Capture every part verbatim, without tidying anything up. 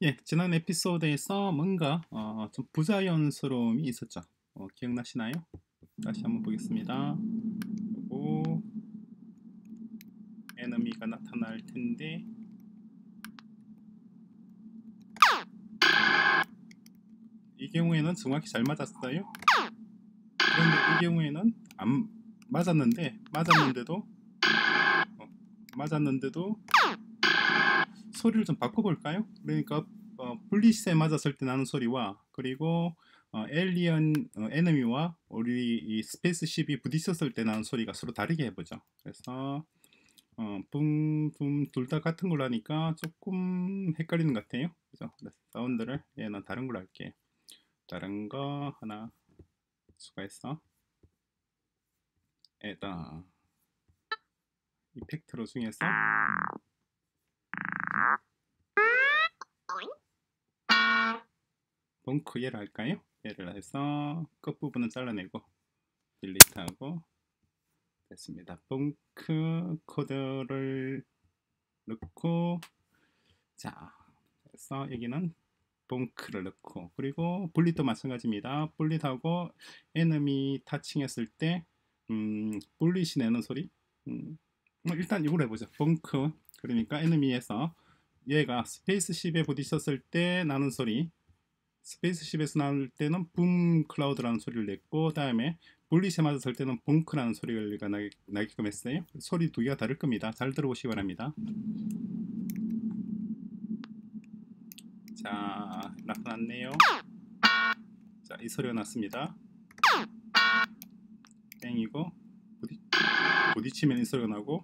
예, 지난 에피소드에서 뭔가 어, 좀 부자연스러움이 있었죠. 어, 기억나시나요? 다시 한번 보겠습니다. 그리고 에너미가 나타날 텐데 이 경우에는 정확히 잘 맞았어요. 그런데 이 경우에는 안 맞았는데 맞았는데도 어, 맞았는데도 소리를 좀 바꿔볼까요? 그러니까 어, 블리스에 맞았을 때 나는 소리와 그리고 어, 엘리언 어, 에너미와 우리 이 스페이스십이 부딪혔을 때 나는 소리가 서로 다르게 해보죠. 그래서 어, 붐붐 둘 다 같은 걸로 하니까 조금 헷갈리는 것 같아요. 그죠? 그래서 사운드를 얘는 다른 걸로 할게요. 다른 거 하나 추가했어. 에다 이펙트로 중에서 벙크 얘를 할까요? 얘를 해서 끝부분은 잘라내고 딜리트하고 됐습니다. 벙크 코드를 넣고 자 그래서 여기는 벙크를 넣고 그리고 분리도 마찬가지입니다. 분리하고 에너미 타칭했을 때 음, 분리시 내는 소리 음, 뭐 일단 이걸 해보죠. 벙크 그러니까 에너미에서 얘가 스페이스십에 부딪혔을 때 나는 소리 스페이스십에서 나올 때는 붐 클라우드라는 소리를 냈고 다음에 분리시에 맞았을 때는 벙크라는 소리가 나게, 나게끔 했어요. 소리 두 개가 다를 겁니다. 잘 들어보시기 바랍니다. 자, 나타났네요. 자, 이 소리가 났습니다. 땡이고 부딪, 부딪히면 이 소리가 나고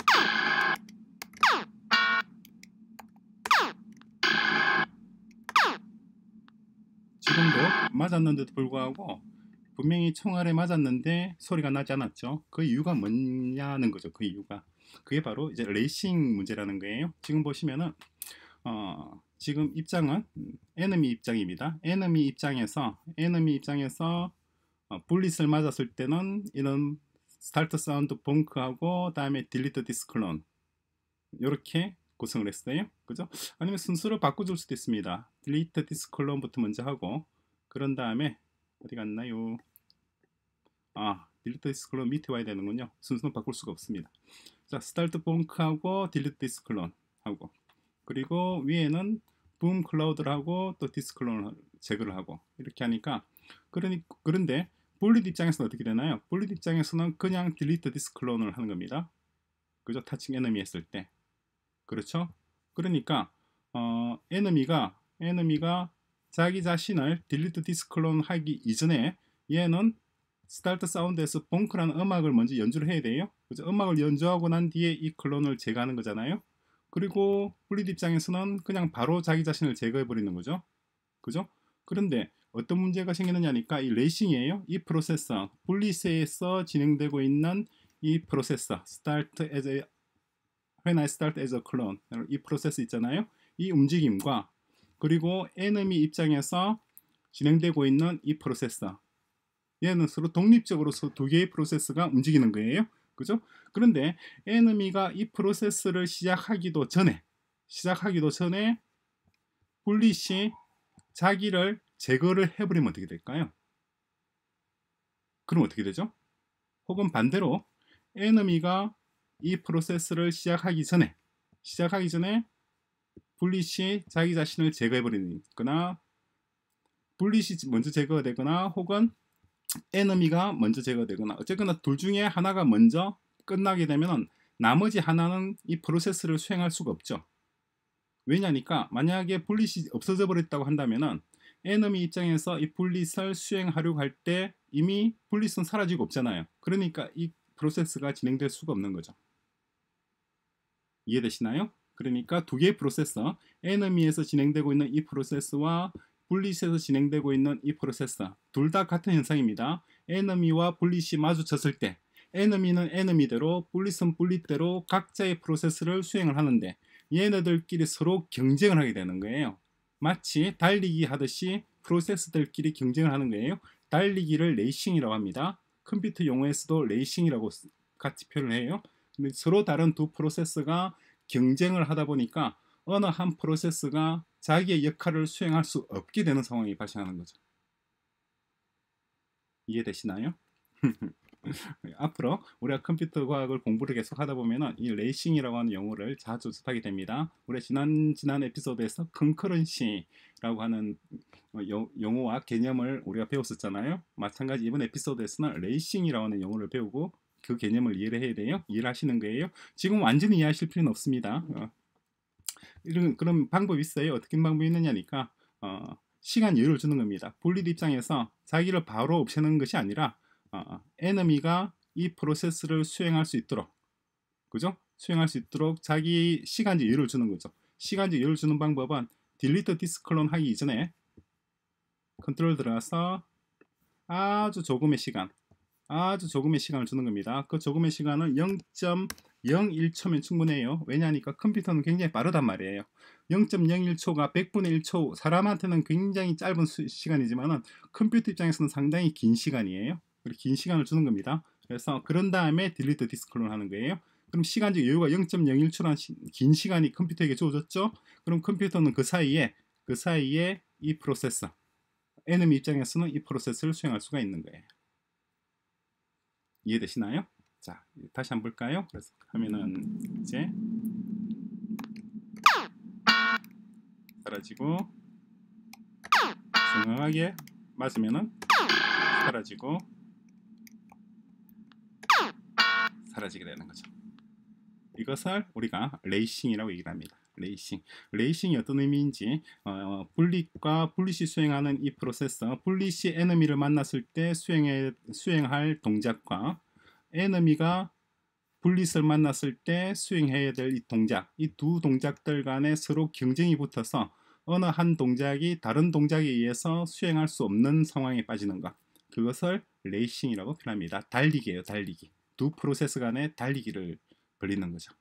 지금도 맞았는데도 불구하고 분명히 총알에 맞았는데 소리가 나지 않았죠. 그 이유가 뭐냐는 거죠. 그 이유가 그게 바로 이제 레이싱 문제라는 거예요. 지금 보시면은 어, 지금 입장은 에너미 입장입니다. 에너미 입장에서 에너미 입장에서 어, 불릿을 맞았을 때는 이런 스타트 사운드 벙크하고 다음에 딜리트 디스클론 이렇게 구성을 했어요. 그죠? 아니면 순서로 바꿔줄 수도 있습니다. 딜리트 디스클론부터 먼저 하고 그런 다음에 어디 갔나요? 아, 딜리트 디스클론 밑에 와야 되는군요. 순서는 바꿀 수가 없습니다. 자, 스타트 벙크하고 딜리트 디스클론 하고 그리고 위에는 붐 클라우드를 하고 또 디스클론을 제거를 하고 이렇게 하니까 그러니 그런데 볼릿 입장에서는 어떻게 되나요? 볼릿 입장에서는 그냥 딜리트 디스클론을 하는 겁니다. 그죠? 타칭 에너미 했을 때 그렇죠? 그러니까 어, 에너미가 에너미가 자기 자신을 딜리트 디스클론 하기 이전에 얘는 스타트 사운드에서 벙크라는 음악을 먼저 연주를 해야 돼요. 그죠? 음악을 연주하고 난 뒤에 이 클론을 제거하는 거잖아요. 그리고 블릿 입장에서는 그냥 바로 자기 자신을 제거해 버리는 거죠. 그죠? 그런데 어떤 문제가 생기느냐니까 이 레이싱이에요. 이 프로세서 블릿에서 진행되고 있는 이 프로세서 start as a when I start as a clone 이 프로세스 있잖아요. 이 움직임과 그리고 에너미 입장에서 진행되고 있는 이 프로세서 얘는 서로 독립적으로 두 개의 프로세스가 움직이는 거예요. 그죠? 그런데 에너미가 이 프로세스를 시작하기도 전에 시작하기도 전에 블릿이 자기를 제거를 해버리면 어떻게 될까요? 그럼 어떻게 되죠? 혹은 반대로 에너미가 이 프로세스를 시작하기 전에 시작하기 전에 블릿이 자기 자신을 제거해버리거나 블릿이 먼저 제거가 되거나 혹은 에너미가 먼저 제거되거나 어쨌거나 둘 중에 하나가 먼저 끝나게 되면 나머지 하나는 이 프로세스를 수행할 수가 없죠. 왜냐니까 만약에 블릿이 없어져 버렸다고 한다면 에너미 입장에서 이 블릿을 수행하려고 할 때 이미 블릿은 사라지고 없잖아요. 그러니까 이 프로세스가 진행될 수가 없는 거죠. 이해되시나요? 그러니까 두 개의 프로세서 에너미에서 진행되고 있는 이 프로세스와 블릿에서 진행되고 있는 이 프로세서 둘 다 같은 현상입니다. 에너미와 블릿이 마주쳤을 때 에너미는 에너미대로 블릿은 블릿대로 각자의 프로세스를 수행을 하는데 얘네들끼리 서로 경쟁을 하게 되는 거예요. 마치 달리기 하듯이 프로세스들끼리 경쟁을 하는 거예요. 달리기를 레이싱이라고 합니다. 컴퓨터 용어에서도 레이싱이라고 같이 표현을 해요. 근데 서로 다른 두 프로세스가 경쟁을 하다 보니까 어느 한 프로세스가 자기의 역할을 수행할 수 없게 되는 상황이 발생하는 거죠. 이해되시나요? 앞으로 우리가 컴퓨터 과학을 공부를 계속 하다 보면은 이 레이싱이라고 하는 용어를 자주 접하게 됩니다. 우리 지난 지난 에피소드에서 컨커런시라고 하는 용어와 개념을 우리가 배웠었잖아요. 마찬가지 이번 에피소드에서는 레이싱이라고 하는 용어를 배우고 그 개념을 이해를 해야 돼요. 이해를 하시는 거예요. 지금 완전히 이해하실 필요는 없습니다. 어, 이런 그런 방법이 있어요. 어떻게 방법이 있느냐니까 어, 시간 여유를 주는 겁니다. 분리드 입장에서 자기를 바로 없애는 것이 아니라 어, 에너미가 이 프로세스를 수행할 수 있도록, 그죠? 수행할 수 있도록 자기 시간적 여유를 주는 거죠. 시간적 여유를 주는 방법은 딜리트 디스클론 하기 이전에 컨트롤 들어가서 아주 조금의 시간, 아주 조금의 시간을 주는 겁니다. 그 조금의 시간은 영 점 영일 초면 충분해요. 왜냐하니까 컴퓨터는 굉장히 빠르단 말이에요. 영 점 영일 초가 백분의 일 초, 사람한테는 굉장히 짧은 수, 시간이지만 컴퓨터 입장에서는 상당히 긴 시간이에요. 긴 시간을 주는 겁니다. 그래서 그런 다음에 딜리트 디스클론 하는 거예요. 그럼 시간적 여유가 영 점 영일 초라는 긴 시간이 컴퓨터에게 주어졌죠. 그럼 컴퓨터는 그 사이에 그 사이에 이 프로세스, 에너미 입장에서는 이 프로세스를 수행할 수가 있는 거예요. 이해되시나요? 자, 다시 한번 볼까요? 그래서 하면은 이제 사라지고 정확하게 맞으면은 사라지고 사라지게 되는 거죠. 이것을 우리가 레이싱이라고 얘기를 합니다. 레이싱. 레이싱이 어떤 의미인지 어, 분릿과 분릿이 수행하는 이 프로세스, 분릿이 에너미를 만났을 때 수행해, 수행할 동작과 에너미가 분릿을 만났을 때 수행해야 될 이 동작, 이 두 동작들 간에 서로 경쟁이 붙어서 어느 한 동작이 다른 동작에 의해서 수행할 수 없는 상황에 빠지는 것, 그것을 레이싱이라고 표현합니다. 달리기예요. 달리기. 두 프로세스 간의 달리기를 벌이는 거죠.